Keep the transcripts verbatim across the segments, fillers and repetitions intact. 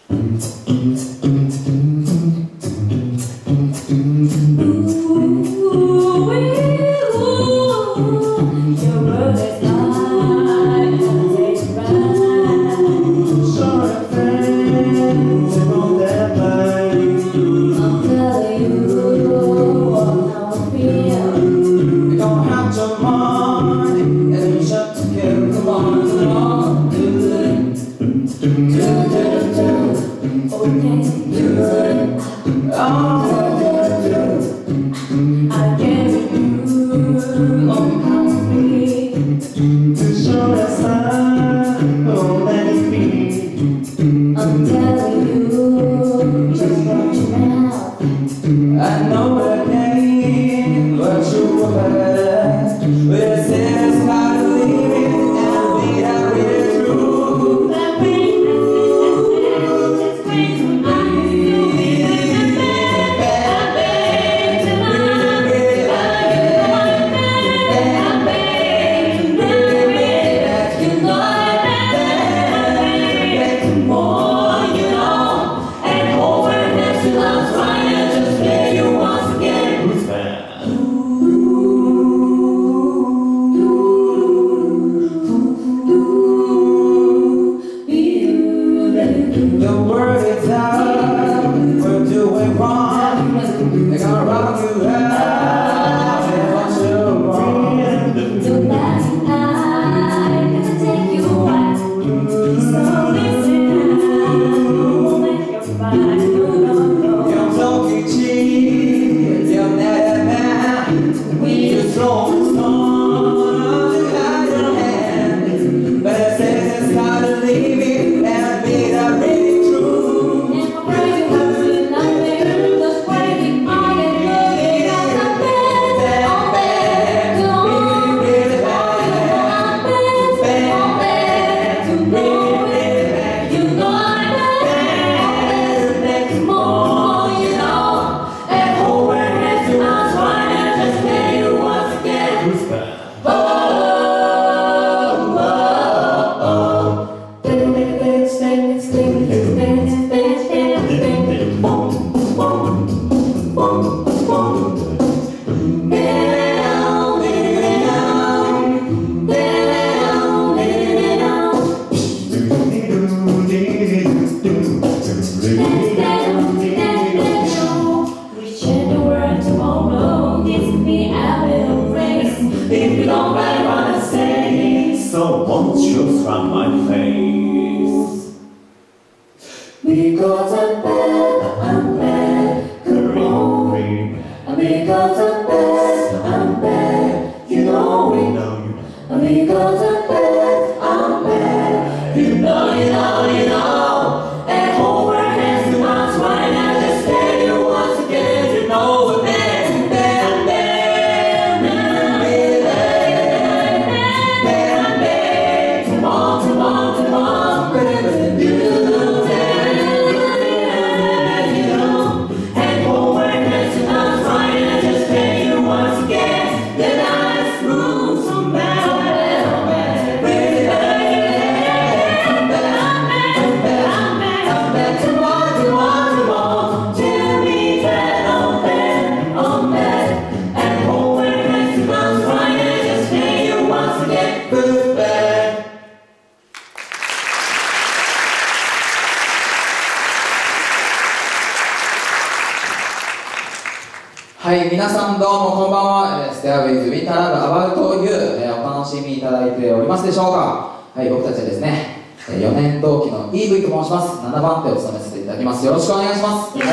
はい、皆さんどうもこんばんは。ステアウェイズウィンターランドアバウトユー、お楽しみいただいておりますでしょうか。はい、僕たちはですね、よねん同期の イーブイ と申します。ななばん手を務めさせていただきます。よろしくお願いします。はい、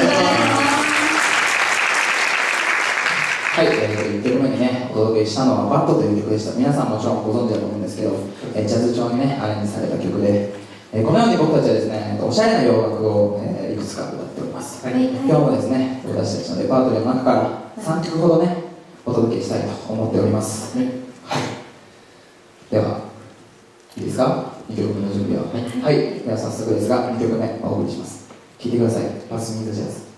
えー、いっきょくめにね、お届けしたのはバットという曲でした。皆さんもちろんご存知だと思うんですけど、えー、ジャズ調にね、アレンジされた曲で、えー、このように僕たちはですね、おしゃれな洋楽を、えー、いくつか歌っております。はい、今日もですね、私たちのレパートリーの中からさんきょくほどね、お届けしたいと思っております。はい、はい、では、いいですか、にきょくめの準備は。はい、はい、では早速ですが、にきょくめお送りします。聴いてください。パスミーズジャズ。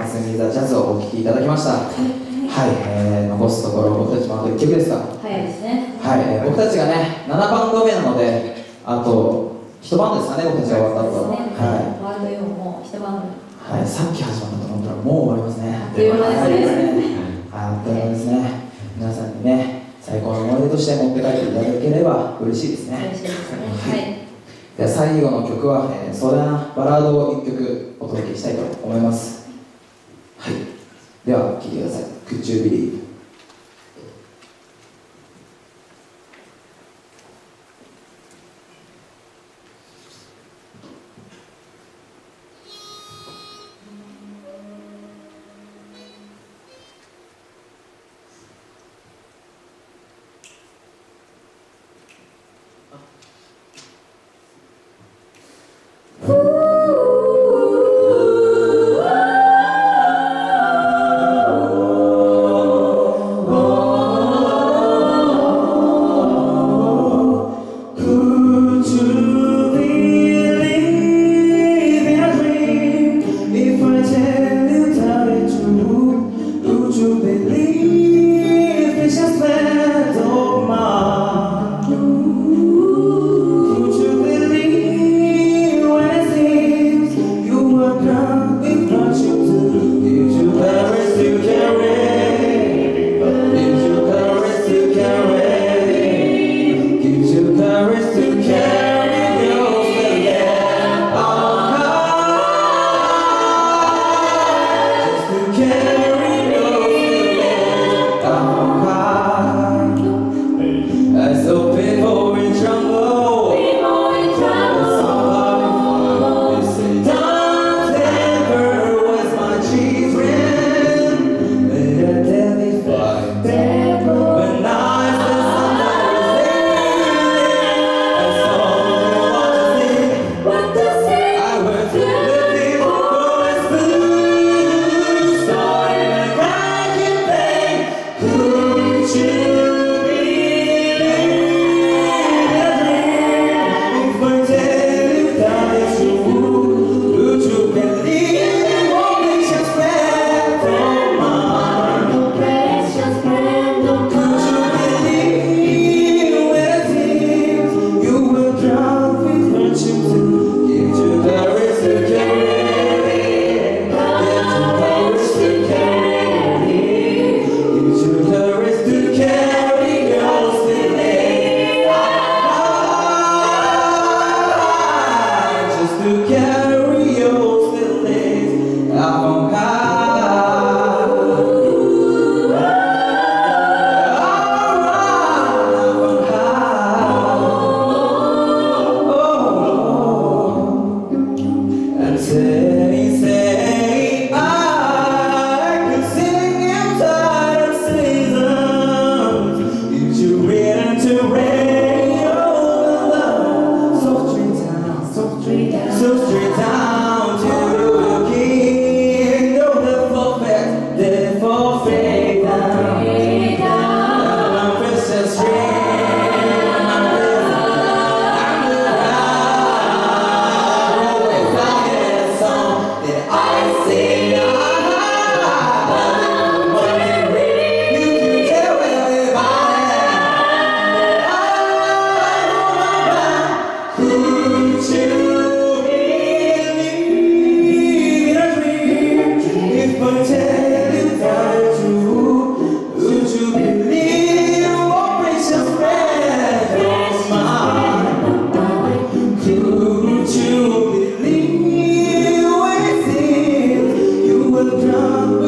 スミーザジャズをお聴きいただきました。はい、えー、残すところ僕たちもあといっきょくですか。 早いですね。 はい、えー、僕たちがねななバンド目なので、あといちバンドですかね、僕たちが終わった後。 そうですね。 はい、 終わるというもういちバンド。 はい、さっき始まったと思ったらもう終わりますね。 あっという間ですね。 あっという間ですね。皆さんにね最高の思い出として持って帰っていただければ嬉しいですね。 嬉しいですね。はい。 で最後の曲は、えー、壮大なバラードをいっきょくお届けしたいと思います。はい、では聴いてください。 Could You Believe。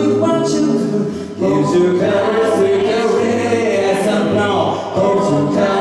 Hold you carry, carry, as I know. Hold you carry.